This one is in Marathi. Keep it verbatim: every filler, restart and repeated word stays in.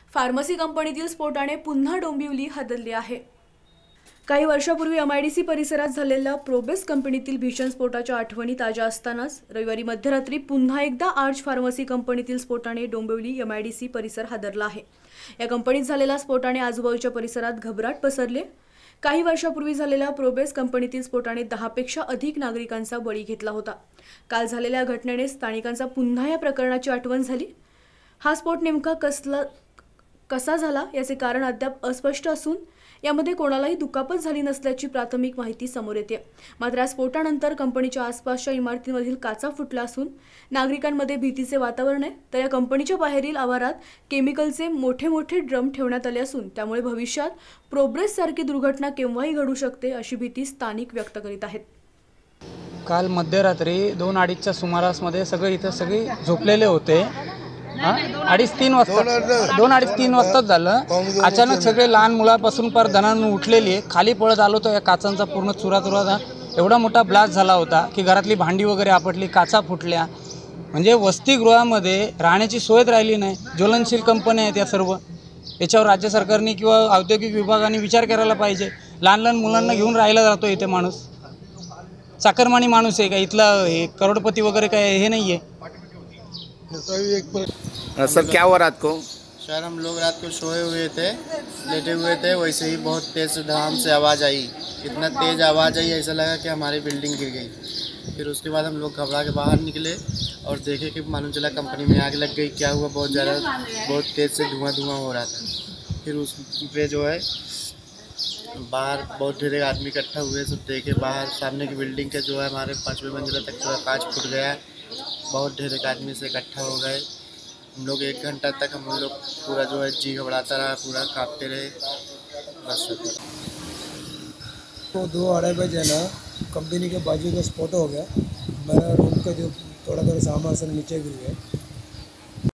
फार्मसी कंपनीतील स्फोटाने पुन्हा डोंबिवली हदरली आहे। काही वर्षापूर्वी एमआयडीसी परिसरात झालेल्या प्रोबेस कंपनीतील भीषण स्फोटाच्या आठवणी ताज्या असतानाच रविवारी मध्यरात्री पुन्हा एकदा आर्च फार्मसी कंपनीतील स्फोटाने डोंबिवली एमआयडीसी परिसर हादरला आहे। या कंपनीत झालेल्या स्फोटाने आजूबाजूच्या परिसरात घबराट पसरली। काही वर्षापूर्वी झालेल्या प्रोबेस कंपनीतील स्फोटाने दहापेक्षा अधिक नागरिकांचा बळी घेतला होता। काल झालेल्या घटनेने स्थानिकांचा पुन्हा या प्रकरणाची आठवण झाली। हा स्फोट नेमका कसला कसा झाला याचे कारण अद्याप अस्पष्ट असून यामध्ये कोणालाही दुखापत झाली नसल्याची प्राथमिक माहिती समोर येते। मात्र या स्फोटानंतर कंपनीच्या आसपासच्या इमारतींमधील काचा फुटल्या असून नागरिकांमध्ये भीतीचे वातावरण आहे। तर या कंपनीच्या बाहेरील आवारात केमिकलचे मोठे मोठे ड्रम ठेवण्यात आले असून त्यामुळे भविष्यात प्रोब्रेस सारखी दुर्घटना केव्हाही घडू शकते अशी भीती स्थानिक व्यक्त करीत आहेत। काल मध्यरात्री दोन अडीचच्या सुमारासमध्ये सगळे इथं सगळे झोपलेले होते। अडीच तीन वाजता दोन अडीच तीन वाजताच झालं। अचानक सगळे लहान मुलापासून पर धनानं उठलेली खाली पळत आलो तर या काचांचा पूर्ण चुराचुरा झाला। एवढा मोठा ब्लास्ट झाला होता की घरातली भांडी वगैरे आपटली, काचा फुटल्या। म्हणजे वसतिगृहामध्ये राहण्याची सोयच राहिली नाही। ज्वलनशील कंपन्या आहेत या सर्व। याच्यावर राज्य सरकारने किंवा औद्योगिक विभागाने विचार करायला पाहिजे। लहान लहान मुलांना घेऊन राहायला जातो इथे माणूस। चाकरमानी माणूस आहे का इथला? हे करोडपती वगैरे काय हे नाही आहे। सर क्या हुआ रात को? सर हम लोग रात को सोए हुए थे, लेटे हुए थे, वैसे ही बहुत तेज़ धड़ाम से आवाज़ आई। इतना तेज़ आवाज़ आई ऐसा लगा कि हमारी बिल्डिंग गिर गई। फिर उसके बाद हम लोग घबरा के बाहर निकले और देखे कि मालूम चला कंपनी में आग लग गई। क्या हुआ, बहुत ज़्यादा बहुत तेज़ से धुआं धुआं हो रहा था। फिर उस पे जो है बाहर बहुत ढेर आदमी इकट्ठा हुए, सब देखे बाहर सामने की बिल्डिंग के जो है हमारे पाँचवें मंजिला तक पूरा कांच फूट गया। बहुत ढेर आदमी से इकट्ठा हो गए। हम लोग एक घंटा तक हम लोग पूरा जो है जी घबराता रहा, पूरा कांपते रहे। बस तो दो अढ़ाई बजे ना कंपनी के बाजू का स्फोट हो गया। मेरा रूम का जो थोड़ा थोड़ा सामान सब नीचे गिर गया।